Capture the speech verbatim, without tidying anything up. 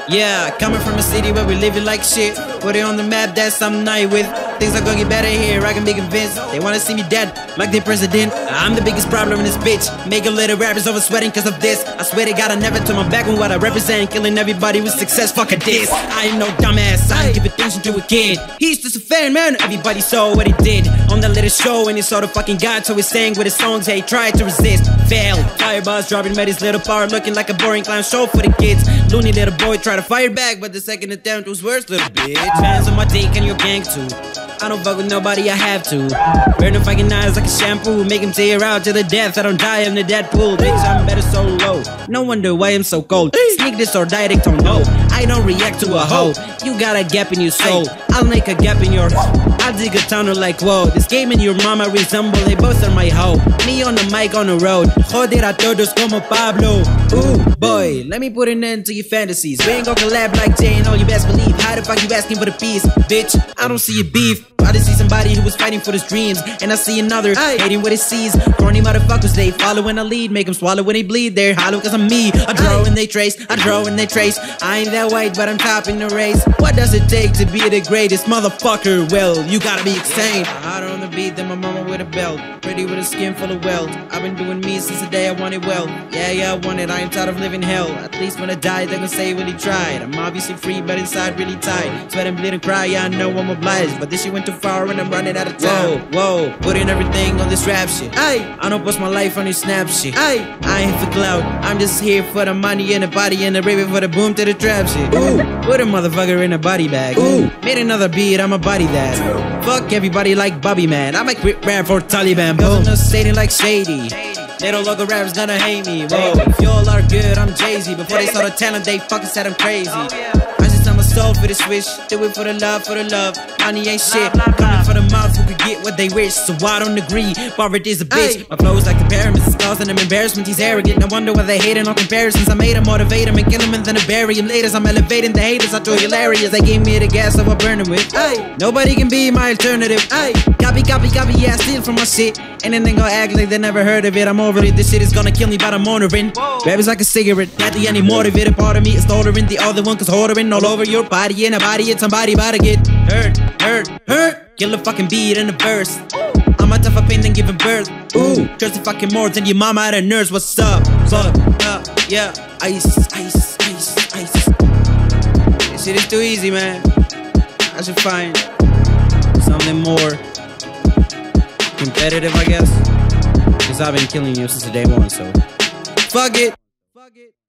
Yeah, coming from a city where we living like shit. Put it on the map, that's something I with. Things are gonna get better here, I can be convinced. They wanna see me dead, like the president. I'm the biggest problem in this bitch. Making little rappers over sweating cause of this. I swear to God I never turn my back on what I represent. Killing everybody with success, fuck a diss. I ain't no dumbass, I ain't give attention to a kid. He's just a fan, man, everybody saw what he did on that little show. And he saw the fucking God, so he sang with his songs. Hey, tried to resist, failed. Fireballs dropping, met his little power, looking like a boring clown show for the kids. Loony little boy tried to fire back, but the second attempt was worse, little bitch. Bands on my dick and your gang too. I don't fuck with nobody, I have to. Burn the fucking eyes like a shampoo. Make him tear out to the death. I don't die, I'm the Deadpool. Bitch, I'm better so low. No wonder why I'm so cold. Sneak this or die, don't know. I don't react to a hoe. You got a gap in your soul. I'll make a gap in your. I'll dig a tunnel like whoa. This game and your mama resemble, they both are my hoe. Me on the mic on the road. Joder a todos como Pablo. Ooh, boy, let me put an end to your fantasies. We ain't gon' collab like Jay and all you best believe. How the fuck you asking for the peace? Bitch, I don't see your beef. I just see somebody who was fighting for his dreams, and I see another Aye. hating what he sees. Corny motherfuckers, they follow when I lead, make them swallow when they bleed. They're hollow cause I'm me. I draw Aye. and they trace, I draw and they trace. I ain't that white, but I'm top in the race. What does it take to be the greatest motherfucker? Well, you gotta be insane. Harder on the beat than my mama with a belt. Pretty with a skin full of weld. I've been doing me since the day I wanted well. Yeah, yeah, I want it, I ain't tired of living hell. At least when I die, they gon' say what he tried. I'm obviously free, but inside really tight. Sweat and bleed and cry, yeah, I know I'm obliged, but this shit went too far and I'm running out of time. Whoa, whoa, putting everything on this rap shit. Aye. I don't post my life on your snap shit. Aye. I ain't for clout, I'm just here for the money and the body and the raving for the boom to the trap shit. Ooh, put a motherfucker in a body bag. Ooh, made another beat, I'ma body that. Fuck everybody like Bobby, man. I might quit rap for Taliban. Boom, no stating like shady. Little local rappers gonna hate me. Whoa, if y'all are good, I'm Jay-Z. Before they saw the talent, they fucking said I'm crazy. I just tell my soul for the swish. Do it for the love, for the love. Money ain't shit. Coming for the mouth who could get what they wish. So I don't agree. Poverty is a bitch. My flow is like the pyramids. It's causing them embarrassment. He's arrogant. No wonder why they hating on comparisons. I made him motivate him and kill him and then I bury him later. I'm elevating the haters. I told hilarious. They gave me the gas, so I burn them with. Ay. Nobody can be my alternative. Ay. Copy, copy, copy. Yeah, I steal from my shit. And then they gon' act like they never heard of it. I'm over it. This shit is gonna kill me, but I'm honoring. Rap is like a cigarette. Not the any more of it. A part of me is ordering. The other one cause ordering all over your body. And a body, it's somebody about to get hurt, hurt, hurt. Kill a fucking beat in a verse. I'm a tougher pain than giving birth. Ooh, just a fucking more than your mama at a nurse. What's up? Fuck up, yeah. Ice, ice, ice, ice. This shit is too easy, man. I should find something more competitive, I guess. Cause I've been killing you since the day one, so fuck it. Fuck it.